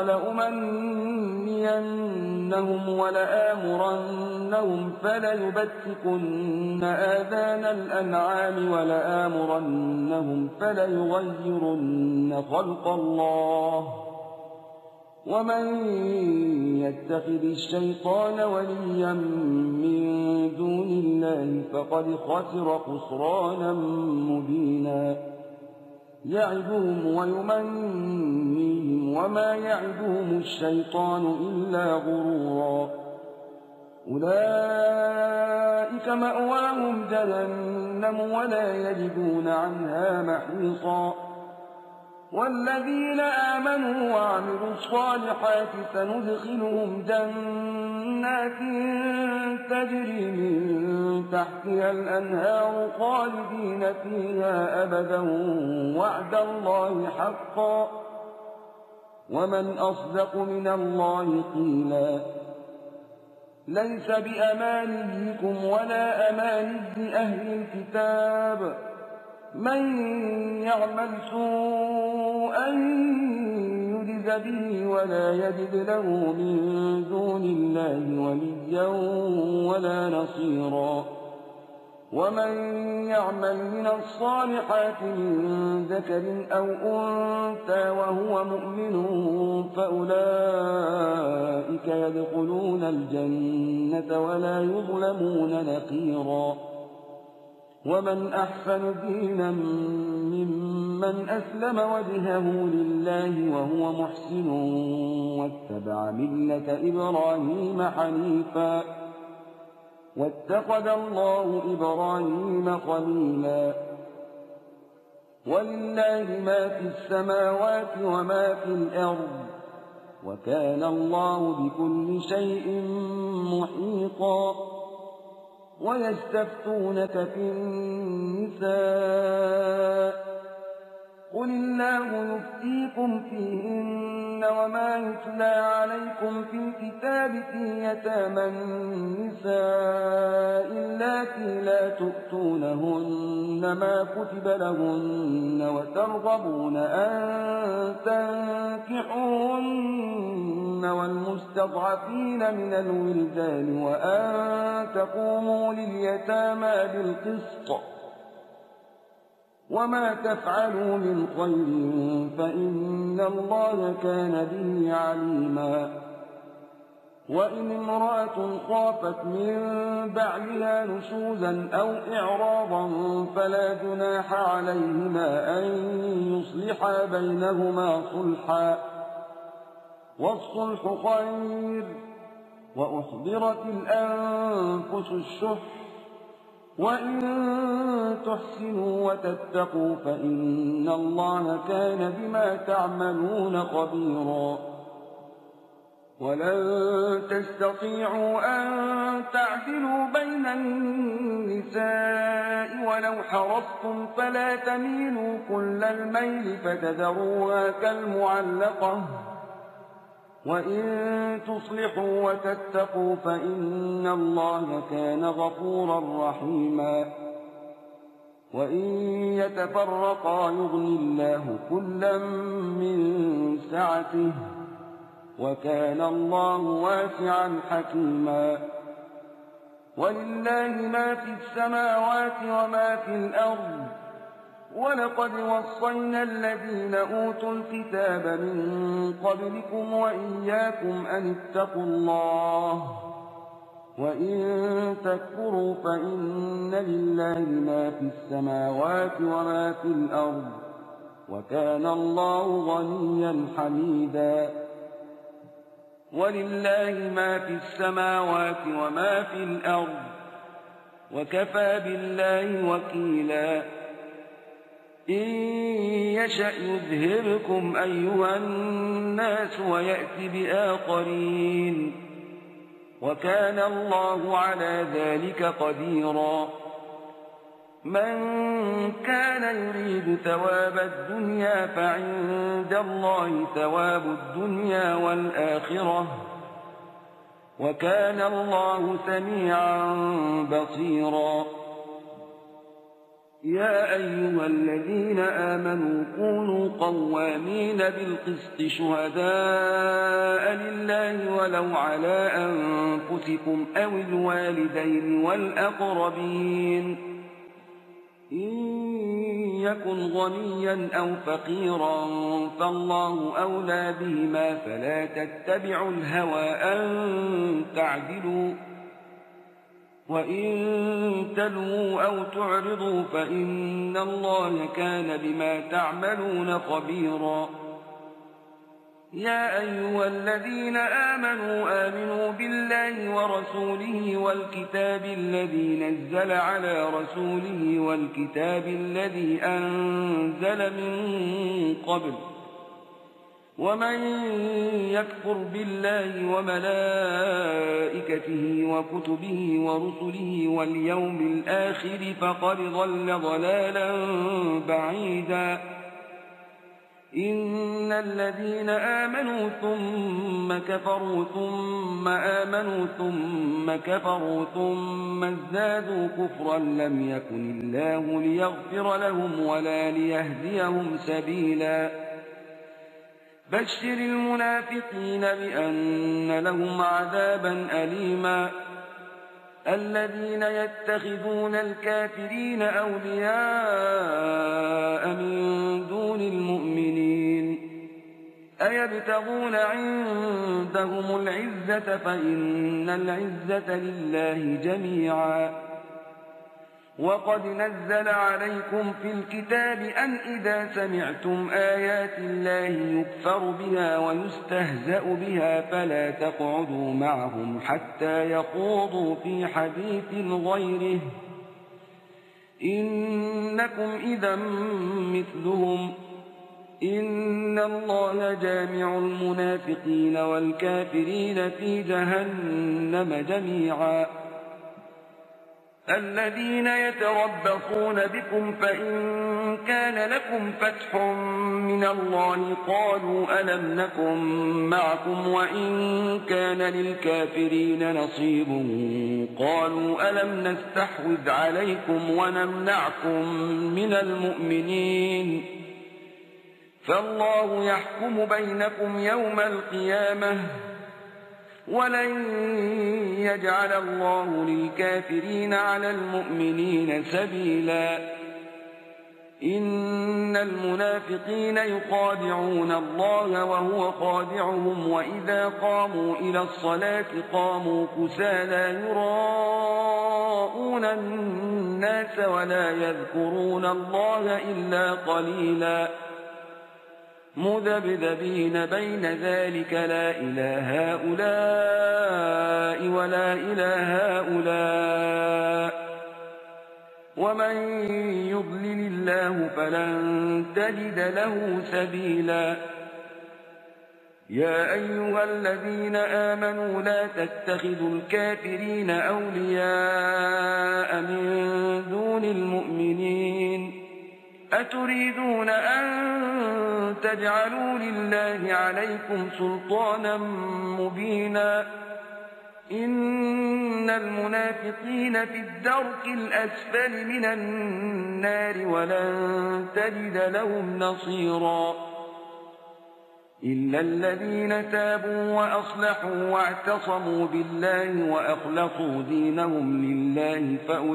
ولأمنينهم ولآمرنهم فليبتكن آذان الأنعام ولآمرنهم فليغيرن خلق الله. ومن يتخذ الشيطان وليا من دون الله فقد خسر خسرانا مبينا. يعدهم ويمنيهم وما يعدهم الشيطان إلا غرورا. أولئك مأواهم جهنم ولا يجدون عنها محيصا. والذين آمنوا وعملوا الصالحات سندخلهم جنات تجري من تحتها الأنهار خالدين فيها أبدا وعد الله حقا ومن أصدق من الله قيلا. ليس بأمانيكم ولا أماني أهل الكتاب من يعمل سوءا يجز به ولا يجد له من دون الله وليا ولا نصيرا. ومن يعمل من الصالحات من ذكر أو أنثى وهو مؤمن فأولئك يدخلون الجنة ولا يظلمون نقيرا. ومن أحسن دينا ممن أسلم وجهه لله وهو محسن واتبع ملة إبراهيم حنيفا واتخذ الله إبراهيم خليلا. ولله ما في السماوات وما في الأرض وكان الله بكل شيء محيطا. ويستفتونك في النساء قل الله يفتيكم فيهن وما يتلى عليكم في الكتاب في يتامى النساء اللاتي لا تؤتونهن ما كتب لهن وترغبون أن تنكحوهن والمستضعفين من الولدان وأن تقوموا لليتامى بالقسط وما تفعلوا من خير فإن الله كان به عليما. وإن امرأة خافت من بعلها نشوزا أو إعراضا فلا جناح عليهما أن يصلحا بينهما صلحا، والصلح خير. وأحضرت الأنفس الشح، وإن تحسنوا وتتقوا فإن الله كان بما تعملون خبيرا. ولن تستطيعوا أن تعدلوا بين النساء ولو حرصتم، فلا تميلوا كل الميل فتذروها كالمعلقة. وإن تصلحوا وتتقوا فإن الله كان غفورا رحيما. وإن يتفرقا يغني الله كلا من سعته، وكان الله واسعا حكيما. ولله ما في السماوات وما في الأرض، ولقد وصينا الذين أوتوا الكتاب من قبلكم وإياكم أن اتقوا الله، وإن تكفروا فإن لله ما في السماوات وما في الأرض، وكان الله غنيا حميدا. ولله ما في السماوات وما في الأرض، وكفى بالله وكيلا. إن يشأ يذهبكم أيها الناس ويأتي بآخرين، وكان الله على ذلك قديرا. من كان يريد ثواب الدنيا فعند الله ثواب الدنيا والآخرة، وكان الله سميعا بصيرا. يا أيها الذين آمنوا كونوا قوامين بالقسط شهداء لله ولو على أنفسكم أو الوالدين والأقربين، إن يكن غنيا أو فقيرا فالله أولى بهما، فلا تتبعوا الهوى أن تعدلوا، وإن تلووا أو تعرضوا فإن الله كان بما تعملون خبيرا. يا أيها الذين آمنوا بالله ورسوله والكتاب الذي نزل على رسوله والكتاب الذي أنزل من قبل، ومن يكفر بالله وملائكته وكتبه ورسله واليوم الآخر فقد ضل ضلالا بعيدا. إن الذين آمنوا ثم كفروا ثم آمنوا ثم كفروا ثم ازدادوا كفرا لم يكن الله ليغفر لهم ولا ليهديهم سبيلا. بشر المنافقين بأن لهم عذابا أليما. الذين يتخذون الكافرين أولياء من دون المؤمنين، أيبتغون عندهم العزة فإن العزة لله جميعا. وقد نزل عليكم في الكتاب أن إذا سمعتم آيات الله يكفر بها ويستهزأ بها فلا تقعدوا معهم حتى يخوضوا في حديث غيره، إنكم إذا مثلهم، إن الله جامع المنافقين والكافرين في جهنم جميعا. الذين يتربصون بكم فإن كان لكم فتح من الله قالوا ألم نكن معكم، وإن كان للكافرين نصيب قالوا ألم نستحوذ عليكم ونمنعكم من المؤمنين، فالله يحكم بينكم يوم القيامة، ولن يجعل الله للكافرين على المؤمنين سبيلا. إن المنافقين يخادعون الله وهو خادعهم وإذا قاموا إلى الصلاة قاموا كسالى يراءون الناس ولا يذكرون الله إلا قليلا مذبذبين بين ذلك لا إله هؤلاء ولا إله هؤلاء ومن يضلل الله فلن تجد له سبيلا يا أيها الذين آمنوا لا تتخذوا الكافرين أولياء من دون المؤمنين أتريدون أن تجعلوا لله عليكم سلطانا مبينا إن المنافقين في الدرك الأسفل من النار ولن تجد لهم نصيرا إلا الذين تابوا وأصلحوا واعتصموا بالله وأخلصوا دينهم لله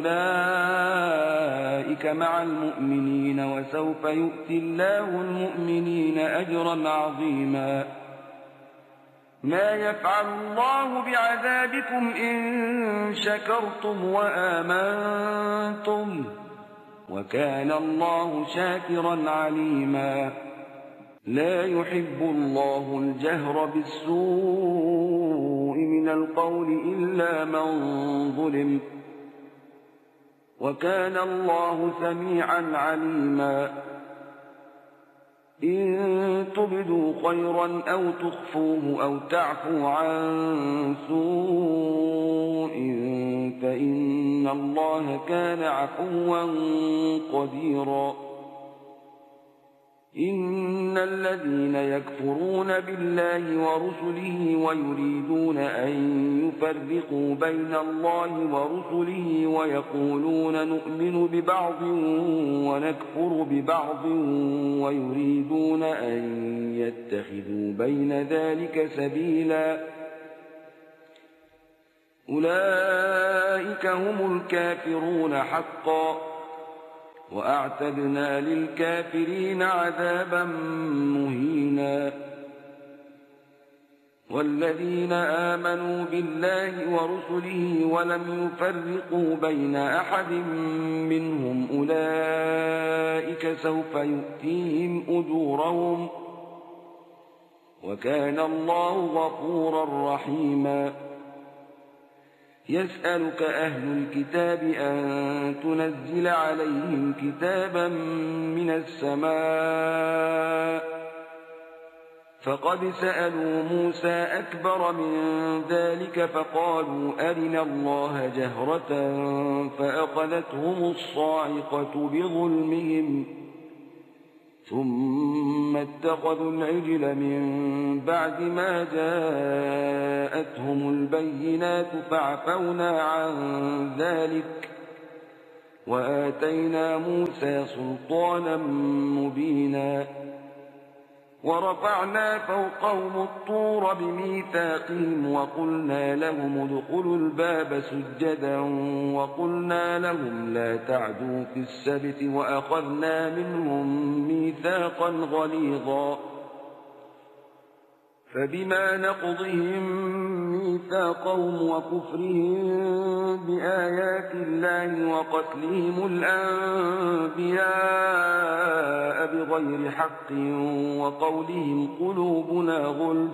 فأولئك مع المؤمنين وسوف يؤتي الله المؤمنين أجرا عظيما ما يفعل الله بعذابكم إن شكرتم وآمنتم وكان الله شاكرا عليما لا يحب الله الجهر بالسوء من القول إلا من ظلم وكان الله سميعا عليما إن تبدوا خيرا أو تخفوه أو تعفوا عن سوء فإن الله كان عفوا قديرا إن الذين يكفرون بالله ورسله ويريدون أن يفرقوا بين الله ورسله ويقولون نؤمن ببعض ونكفر ببعض ويريدون أن يتخذوا بين ذلك سبيلا أولئك هم الكافرون حقا وأعتدنا للكافرين عذابا مهينا والذين آمنوا بالله ورسله ولم يفرقوا بين أحد منهم أولئك سوف يؤتيهم أجورهم وكان الله غفورا رحيما يسألك أهل الكتاب أن تنزل عليهم كتابا من السماء فقد سألوا موسى أكبر من ذلك فقالوا أرنا الله جهرة فأخذتهم الصاعقة بظلمهم ثم اتخذوا العجل من بعد ما جاءتهم البينات فعفونا عن ذلك وآتينا موسى سلطانا مبينا ورفعنا فوقهم الطور بميثاقهم وقلنا لهم ادخلوا الباب سجدا وقلنا لهم لا تعدوا في السبت وأخذنا منهم ميثاقا غليظا فبما نقضهم ميثاقهم وكفرهم بآيات الله وقتلهم الأنبياء بغير حق وقولهم قلوبنا غلف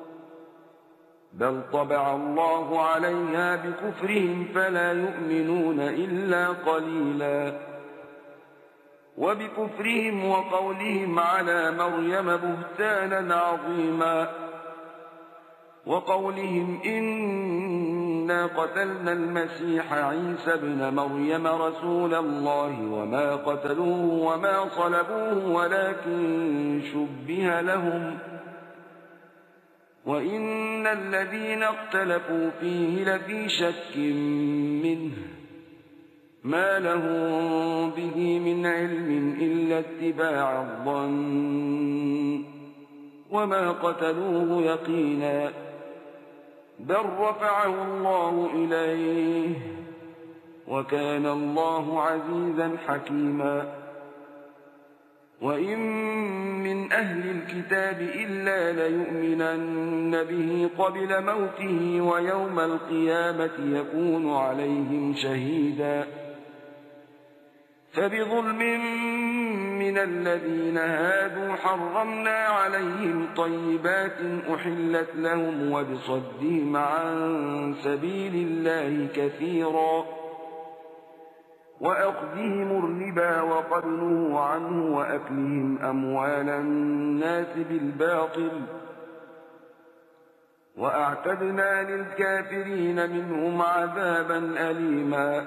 بل طبع الله عليها بكفرهم فلا يؤمنون إلا قليلا وبكفرهم وقولهم على مريم بهتانا عظيما وقولهم إنا قتلنا المسيح عيسى ابن مريم رسول الله وما قتلوه وما صلبوه ولكن شبه لهم وإن الذين اختلفوا فيه لفي شك منه ما لهم به من علم إلا اتباع الظن وما قتلوه يقينا بل رفعه الله إليه وكان الله عزيزا حكيما وإن من أهل الكتاب إلا ليؤمنن به قبل موته ويوم القيامة يكون عليهم شهيدا فبظلم من الذين هادوا حرمنا عليهم طيبات أحلت لهم وبصدهم عن سبيل الله كثيرا وأخذهم الربا وقد نهوا عنه وأكلهم أموال الناس بالباطل وأعتدنا للكافرين منهم عذابا أليما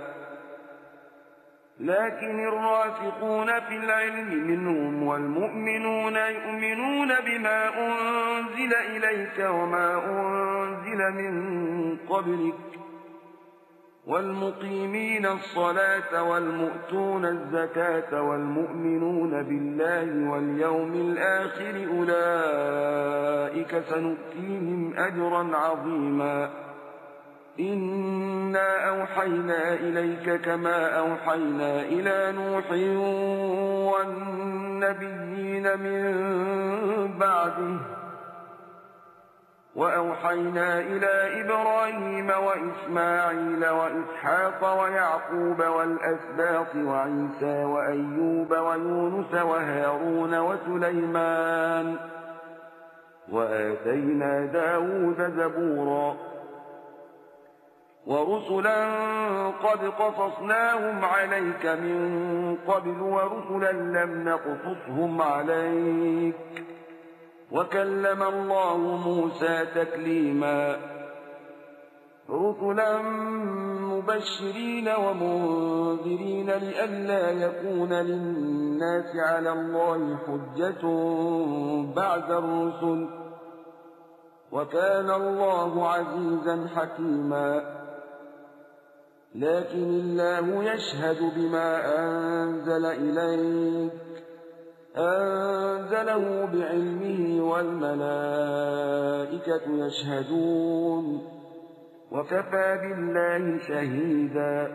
لكن الراسخون في العلم منهم والمؤمنون يؤمنون بما أنزل إليك وما أنزل من قبلك والمقيمين الصلاة والمؤتون الزكاة والمؤمنون بالله واليوم الآخر أولئك سنؤتيهم أجرا عظيما إنا أوحينا إليك كما أوحينا إلى نوح والنبيين من بعده وأوحينا إلى إبراهيم وإسماعيل وإسحاق ويعقوب والأسباط وعيسى وأيوب ويونس وهارون وسليمان وآتينا داود زبورا ورسلا قد قصصناهم عليك من قبل ورسلا لم نقصصهم عليك وكلم الله موسى تكليما رسلا مبشرين ومنذرين لئلا يكون للناس على الله حجة بعد الرسل وكان الله عزيزا حكيما لكن الله يشهد بما أنزل إليك أنزله بعلمه والملائكة يشهدون وكفى بالله شهيدا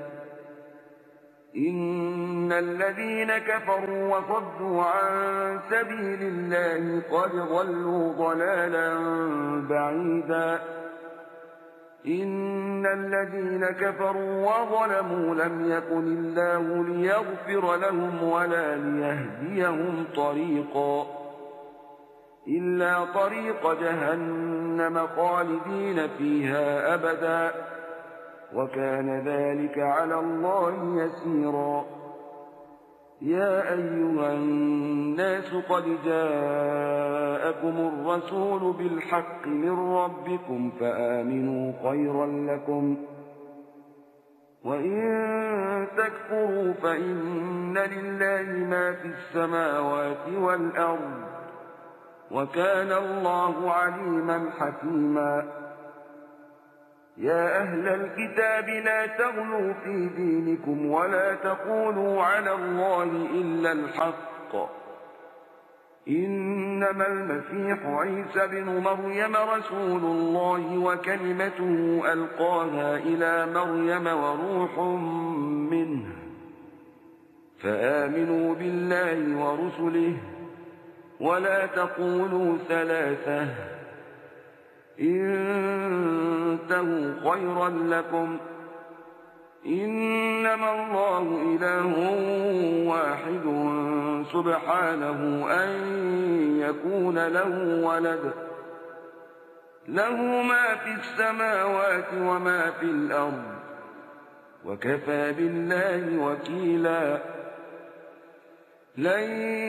إن الذين كفروا وصدوا عن سبيل الله قد ضلوا ضلالا بعيدا إن الذين كفروا وظلموا لم يكن الله ليغفر لهم ولا ليهديهم طريقا إلا طريق جهنم خالدين فيها أبدا وكان ذلك على الله يسيرا يا أيها الناس قد جاءكم الرسول بالحق من ربكم فآمنوا خيرا لكم وإن تكفروا فإن لله ما في السماوات والأرض وكان الله عليما حكيما يا أهل الكتاب لا تغلوا في دينكم ولا تقولوا على الله إلا الحق إنما المسيح عيسى بن مريم رسول الله وكلمته ألقاها إلى مريم وروح منه فآمنوا بالله ورسله ولا تقولوا ثلاثة انتهوا خيرا لكم إنما الله إله واحد سبحانه أن يكون له ولد له ما في السماوات وما في الأرض وكفى بالله وكيلا لن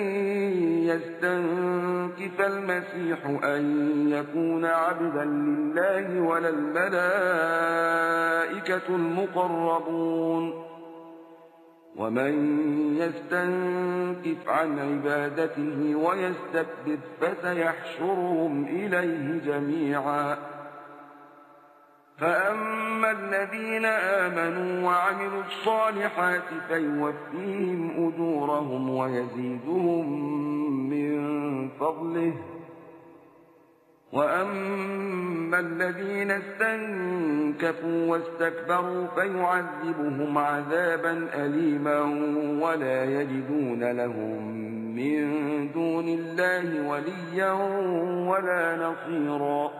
يستنكف المسيح أن يكون عبدا لله ولا الملائكة المقربون ومن يستنكف عن عبادته ويستكبر فسيحشرهم إليه جميعا فأما الذين آمنوا وعملوا الصالحات فيوفيهم أجورهم ويزيدهم من فضله وأما الذين استنكفوا واستكبروا فيعذبهم عذابا أليما ولا يجدون لهم من دون الله وليا ولا نصيرا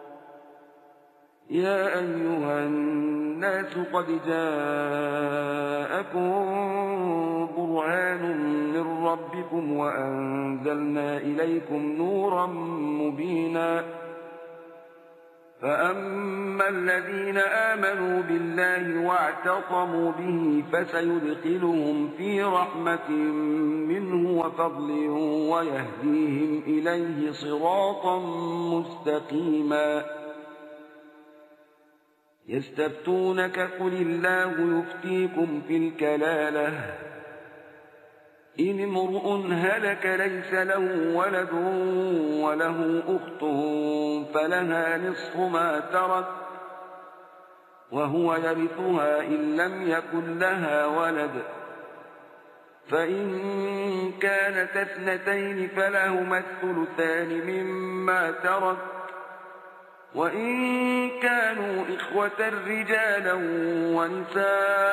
يا أيها الناس قد جاءكم برهان من ربكم وأنزلنا إليكم نورا مبينا فأما الذين آمنوا بالله واعتصموا به فسيدخلهم في رحمة منه وفضل ويهديهم إليه صراطا مستقيما يستفتونك قل الله يفتيكم في الكلالة إن امرؤ هلك ليس له ولد وله أخت فلها نصف ما ترك وهو يرثها إن لم يكن لها ولد فإن كانت اثنتين فلهما الثلثان مما ترك وإن كانوا إخوة رجالا ونساء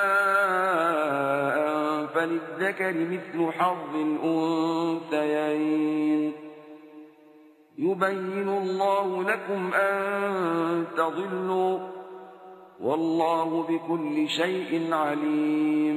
فللذكر مثل حظ الأنثيين يبين الله لكم أن تضلوا والله بكل شيء عليم